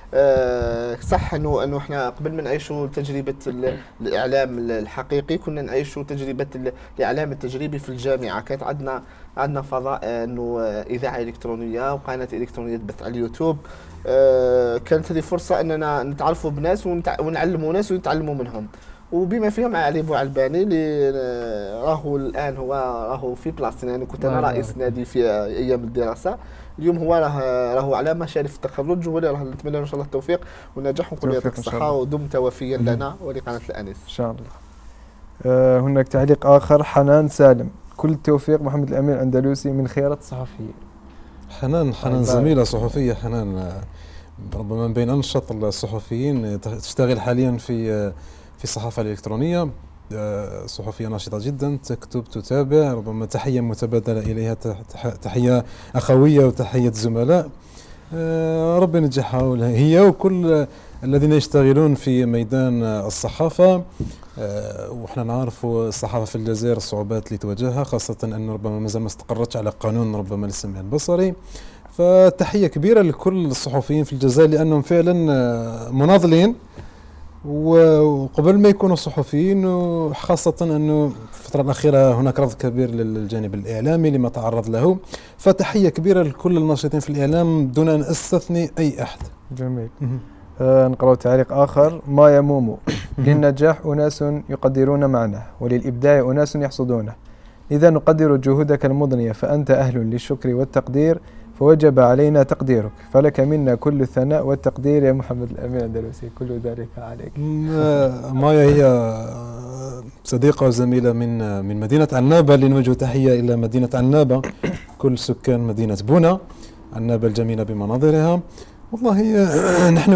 صح انه احنا قبل ما نعيشوا تجربه الاعلام الحقيقي كنا نعيشوا تجربه الاعلام التجريبي في الجامعه. كانت عندنا فضاء انه اذاعه الكترونيه وقناه الكترونيه تبث على اليوتيوب. كانت هذه فرصه اننا نتعرفوا بناس ونعلموا ناس ونتعلموا منهم، وبما فيهم علي بوعلباني اللي الان راهو في بلاصتنا. يعني كنت انا رئيس نادي في ايام الدراسه، اليوم هو راهو على مشارف التخرج، ولا راه نتمنى له ان شاء الله التوفيق والنجاح، ونقول يعطيك الصحه ودمت وفيا لنا ولقناه الانيس ان شاء الله. هناك تعليق اخر، حنان سالم، كل التوفيق محمد الامين الاندلسي من خيرة الصحفيين. حنان زميله صحفيه، حنان ربما من بين انشط الصحفيين، تشتغل حاليا في الصحافه الالكترونيه، صحفية ناشطة جدا، تكتب تتابع، ربما تحية متبادلة إليها، تحية أخوية وتحية زملاء. ربنا ينجحها هي وكل الذين يشتغلون في ميدان الصحافة. وإحنا نعرف الصحافة في الجزائر الصعوبات اللي تواجهها، خاصة أن ربما مازال ما استقرتش على قانون ربما للسمع البصري. فتحية كبيرة لكل الصحفيين في الجزائر لأنهم فعلا مناضلين، وقبل ما يكونوا صحفيين، وخاصة أنه في الفترة الأخيرة هناك رفض كبير للجانب الإعلامي لما تعرض له. فتحية كبيرة لكل الناشطين في الإعلام دون أن أستثني أي أحد. جميل. نقرأ تعليق آخر، ما يموم للنجاح أناس يقدرون معناه، وللإبداع أناس يحصدونه، لذا نقدر جهودك المضنية، فأنت أهل للشكر والتقدير، فوجب علينا تقديرك، فلك منا كل الثناء والتقدير يا محمد الأمين الأندلسي، كل ذلك عليك. مايا هي صديقة وزميلة من مدينة عنابة، لنوجه تحية إلى مدينة عنابة، كل سكان مدينة بونا، عنابة الجميلة بمناظرها. والله نحن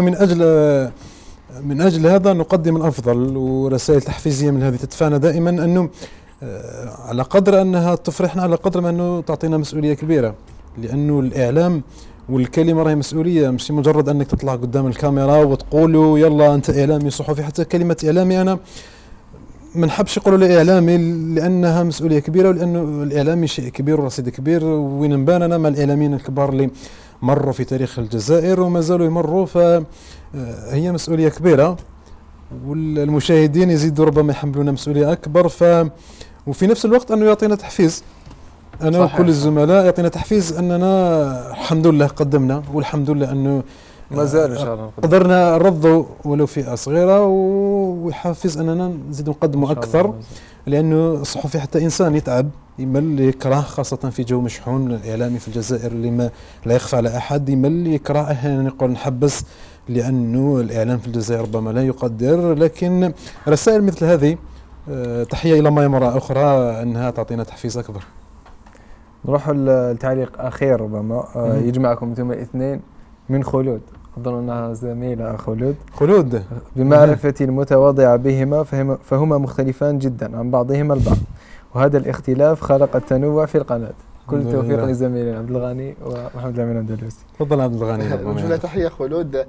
من أجل هذا نقدم الأفضل، ورسائل تحفيزية من هذه تدفعنا دائما أنه على قدر أنها تفرحنا، على قدر ما أنه تعطينا مسؤولية كبيرة، لأنه الإعلام والكلمة راهي مسؤولية، مش مجرد أنك تطلع قدام الكاميرا وتقول يلا أنت إعلامي صحفي. حتى كلمة إعلامي أنا ما نحبش يقولوا لي إعلامي، لأنها مسؤولية كبيرة، ولأنه الإعلامي شيء كبير ورصيد كبير، وين نبان أنا مع الإعلاميين الكبار اللي مروا في تاريخ الجزائر وما زالوا يمروا، فهي مسؤولية كبيرة، والمشاهدين يزيدوا ربما يحملون مسؤولية أكبر. وفي نفس الوقت أنه يعطينا تحفيز، أنا صحيح. وكل الزملاء يعطينا تحفيز أننا الحمد لله قدمنا، والحمد لله أنه ما زال إن شاء الله قدرنا نرضوا ولو فئة صغيرة، ويحفز أننا نزيد نقدموا أكثر، لأنه الصحفي حتى إنسان يتعب، يمل يكره، خاصة في جو مشحون الإعلامي في الجزائر اللي ما لا يخفى على أحد، يمل يكره، أحيانا يقول نحبس لأنه الإعلام في الجزائر ربما لا يقدر. لكن رسائل مثل هذه تحية إلى مايا مرة أخرى أنها تعطينا تحفيز أكبر. نروح التعليق أخير ربما يجمعكم انتم الاثنين من خلود، أظن أنها زميلة خلود، بمعرفتي المتواضعة بهما فهما مختلفان جدا عن بعضهما البعض، وهذا الاختلاف خلق التنوع في القناة. كل التوفيق لزميلنا عبد الغني ومحمد الأمين الأندلسي. تفضل عبد الغني. وجه تحية خلود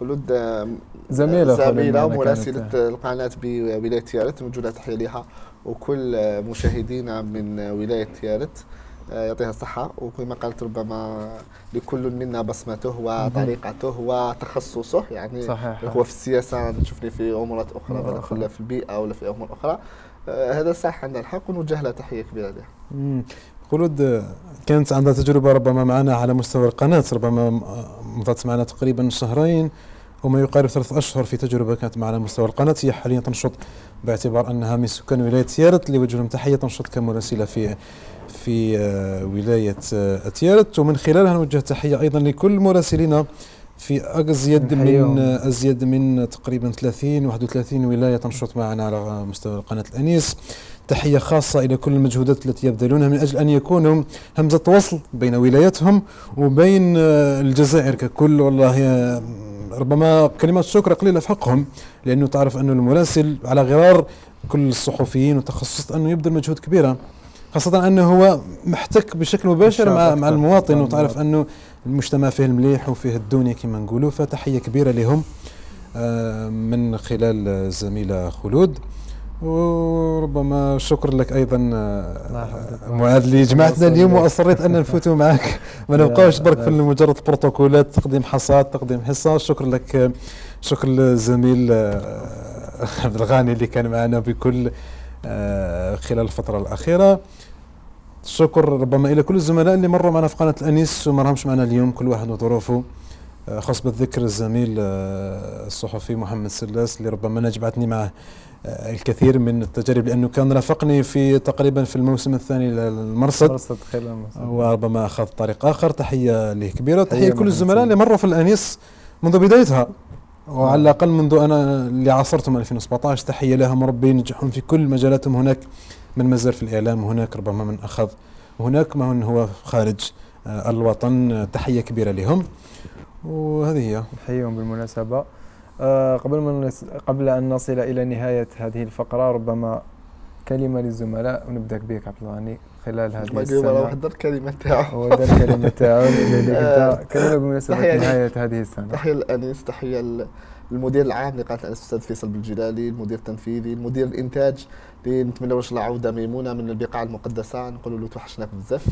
زميلة ومراسلة القناة بولاية تيارت، وجه تحية لها وكل مشاهدينا من ولاية تيارت، يعطيها الصحة. وكما قالت ربما لكل منا بصمته وطريقته وتخصصه، يعني صحيح. هو في السياسة نشوفني في أمورات أخرى، ولا في البيئة ولا في أمور أخرى. هذا صح، عندنا الحق، ونوجه لها تحية كبيرة لها. خلود كانت عندها تجربة ربما معنا على مستوى القناة، ربما مضت معنا تقريبا شهرين وما يقارب 3 أشهر في تجربة كانت معنا على مستوى القناة. هي حاليا تنشط باعتبار أنها من سكان ولاية تيارت، اللي وجه لهم تحية، تنشط كمراسلة في ولاية تيارت، ومن خلالها نوجه تحية أيضا لكل مراسلين في أزيد من تقريبا 30-31 ولاية تنشط معنا على مستوى قناة الأنيس. تحية خاصة إلى كل المجهودات التي يبذلونها من أجل أن يكونوا همزة وصل بين ولايتهم وبين الجزائر ككل. والله ربما كلمات الشكر قليلة في حقهم، لأنه تعرف أنه المراسل على غرار كل الصحفيين وتخصصت أنه يبذل مجهود كبيرة، خاصة أنه هو محتك بشكل مباشر مع المواطن، وتعرف أنه المجتمع فيه المليح وفيه الدنيا كما نقولوا. فتحية كبيرة لهم من خلال الزميلة خلود. وربما شكر لك ايضا معاذ اللي جمعتنا اليوم واصريت ان نفوتوا معك، ما نبقاوش برك في مجرد بروتوكولات تقديم حصاد تقديم حصه. شكر لك، شكر للزميل عبد الغاني اللي كان معنا بكل خلال الفتره الاخيره. شكر ربما الى كل الزملاء اللي مروا معنا في قناه الانيس وما راهمش معنا اليوم، كل واحد وظروفه. خاص بالذكر الزميل الصحفي محمد سلاس اللي ربما انا جمعتني معه الكثير من التجارب، لأنه كان رافقني في تقريبا في الموسم الثاني للمرصد وربما أخذ طريق آخر. تحية له كبيرة، تحية كل الزملاء اللي مروا في الأنيس منذ بدايتها، وعلى الأقل منذ أنا اللي عاصرتهم 2017. تحية لهم، ربي ينجحهم في كل مجالاتهم، هناك من مازال في الإعلام، هناك ربما من أخذ، وهناك من هو خارج الوطن. تحية كبيرة لهم، وهذه هي. نحييهم بالمناسبة. قبل أن نصل إلى نهاية هذه الفقرة، ربما كلمة للزملاء، ونبدأ بك عبد الغني خلال هذه السنة. واحد الكلمة تاعو هو دار الكلمة تاعو كلمة بمناسبة نهاية هذه السنة. تحية للأنيس، تحية المدير العام لقناة الأنيس الأستاذ فيصل بالجلالي، المدير التنفيذي، المدير الإنتاج اللي نتمنى واش العودة ميمونة من البقاع المقدسة، نقولوا له توحشناك بزاف.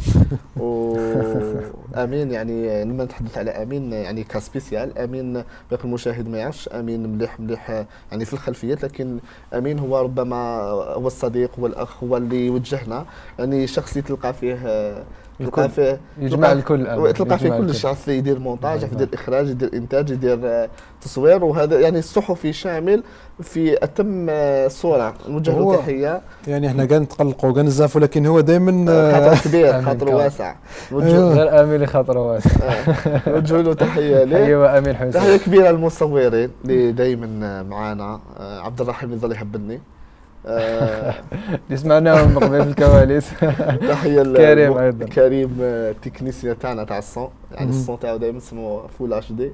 وأمين يعني لما نتحدث على أمين يعني كسبيسيال، أمين باقي المشاهد ما يعرفش، أمين مليح يعني في الخلفيات، لكن أمين هو ربما هو الصديق، هو الأخ، هو اللي يوجهنا، يعني شخص تلقى فيه يجمع الكل، تلقى فيه كل الشخص، يدير مونتاج، يدير اخراج، يدير انتاج، يدير تصوير، وهذا يعني الصحفي شامل في اتم صوره. نوجه له تحيه. يعني احنا قاعد نتقلقوا قاعد نزعفوا، لكن هو دائما خاطر كبير، خاطر واسع، غير امين خاطر واسع. نوجه له تحيه له. ايوه امين حسين. تحيه كبيره للمصورين اللي دائما معنا، عبد الرحيم اللي ظل يهبني، اللي سمعناهم من قبل في الكواليس. تحيه كريم ايضا، كريم التكنيسيان تاعنا تاع الصون، يعني الصون تاعو دائما اسمه فول اتش دي.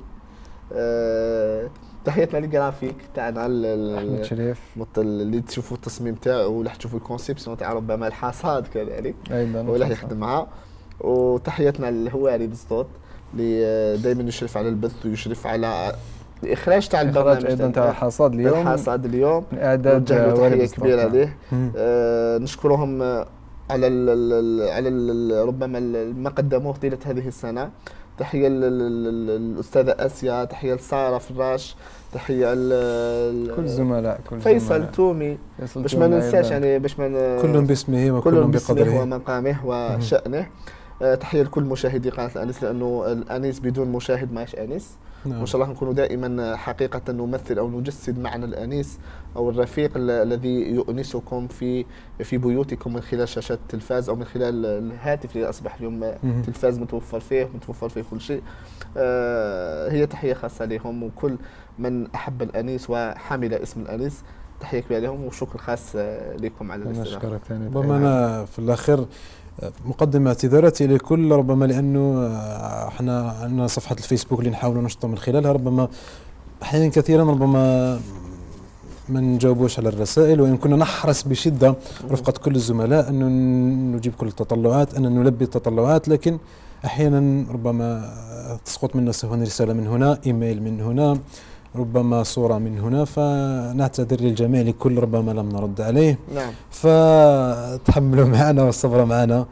تحياتنا للجرافيك تاعنا احمد شريف اللي تشوفوا التصميم تاعو ولا تشوفوا الكونسيبسيون تاع ربما الحصاد كذلك ايضا ولا يخدم معاه. وتحياتنا للهواري بالصوت اللي دائما يشرف على البث ويشرف على الاخراج تاع البرنامج ايضا تاع حصاد اليوم، حصاد اليوم اعداد تحيه كبيره ليه. نشكرهم على ربما ما قدموه طيله هذه السنه. تحيه للاستاذه اسيا، تحيه لساره فراش، تحيه كل الزملاء، كل فيصل تومي، باش ما ننساش يعني باش ما كلهم باسمه وكلهم بقدره ومقامه وشأنه. تحيه لكل مشاهدي قناه الانيس، لانه الانيس بدون مشاهد ماهيش انيس. وان شاء الله نكونوا دائما حقيقه نمثل او نجسد معنى الانيس او الرفيق الذي يؤنسكم في بيوتكم من خلال شاشات التلفاز او من خلال الهاتف اللي اصبح اليوم تلفاز متوفر فيه كل شيء. هي تحيه خاصه لهم وكل من احب الانيس وحمل اسم الانيس، تحيه كبيره لهم وشكر خاص لكم على الاستضافه. نشكرك ثاني. ربما انا في الاخير مقدم اعتذاراتي لكل، ربما لانه احنا عندنا صفحه الفيسبوك اللي نحاولوا نشطوا من خلالها، ربما احيانا كثيرا ربما ما نجاوبوش على الرسائل، وان كنا نحرص بشده رفقه كل الزملاء انه نجيب كل التطلعات، ان نلبي التطلعات، لكن احيانا ربما تسقط منا سواء رساله من هنا، ايميل من هنا، ربما صورة من هنا، فنعتذر للجميع لكل ربما لم نرد عليه. نعم. فتحملوا معنا والصبر معنا.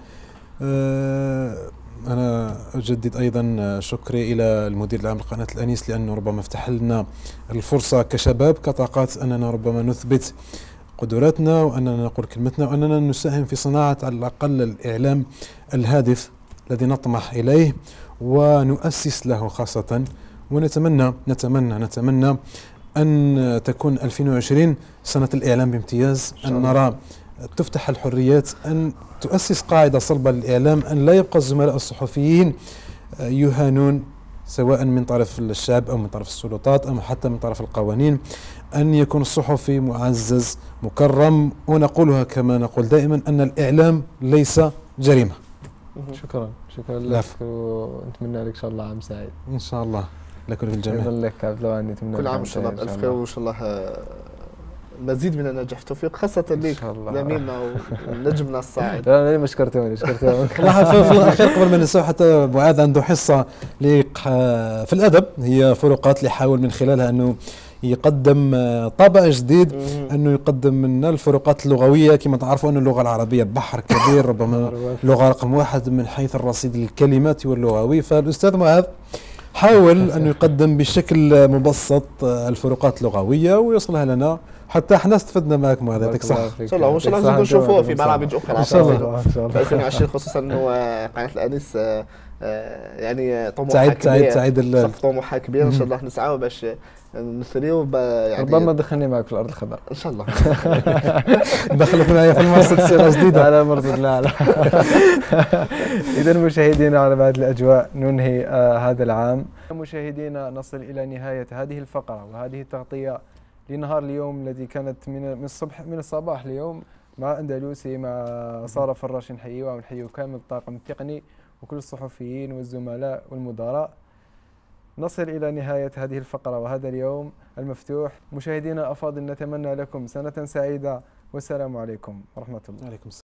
أنا أجدد أيضا شكري إلى المدير العام لقناة الأنيس، لأنه ربما فتح لنا الفرصة كشباب كطاقات أننا ربما نثبت قدراتنا، وأننا نقول كلمتنا، وأننا نساهم في صناعة على الأقل الإعلام الهادف الذي نطمح إليه ونؤسس له خاصة. ونتمنى أن تكون 2020 سنة الإعلام بامتياز، أن نرى تفتح الحريات، أن تؤسس قاعدة صلبة للإعلام، أن لا يبقى الزملاء الصحفيين يهانون سواء من طرف الشعب أو من طرف السلطات أو حتى من طرف القوانين، أن يكون الصحفي معزز مكرم. ونقولها كما نقول دائما أن الإعلام ليس جريمة. شكرا لك، ونتمنى لك إن شاء الله عام سعيد. إن شاء الله لكل في الجميع. أيضا لك عبد الوهاب، نتمنى كل عام إن شاء الله بألف خير، وإن شاء الله مزيد من النجاح والتوفيق، خاصة ليك زميلنا ونجمنا الصاعد. لا ما شكرتوني. والله في الأخير قبل ما ننسى، حتى معاذ عنده حصة في الأدب، هي فروقات اللي يحاول من خلالها أنه يقدم طابع جديد، أنه يقدم لنا الفروقات اللغوية. كما تعرفوا أن اللغة العربية بحر كبير، ربما لغة رقم 1 من حيث الرصيد الكلماتي واللغوي. فالأستاذ معاذ حاول أن يقدم بشكل مبسط الفروقات اللغوية ويوصلها لنا، حتى احنا استفدنا معك معاذ. يعطيك الصحة. ان شاء الله، وان شاء الله نزيدوا نشوفوه في برامج اخرى ان شاء الله في 2020، خصوصا انه قناة الأنيس يعني طموحها كبير، سعيد طموحها كبير. ان شاء الله نسعى باش نثريو يعني ربما دخلني معك في الارض الخضراء ان شاء الله. دخلك معايا في المرصد سيره جديده على مرصد. لا اذا مشاهدينا، على بعد الاجواء ننهي هذا العام. مشاهدينا، نصل الى نهايه هذه الفقره وهذه التغطيه لنهار اليوم الذي كانت من الصباح اليوم مع أندلسي، مع سارة فراش نحييها ونحيي كامل الطاقم التقني وكل الصحفيين والزملاء والمدراء. نصل إلى نهاية هذه الفقرة وهذا اليوم المفتوح. مشاهدينا الأفاضل، نتمنى لكم سنة سعيدة، والسلام عليكم ورحمة الله.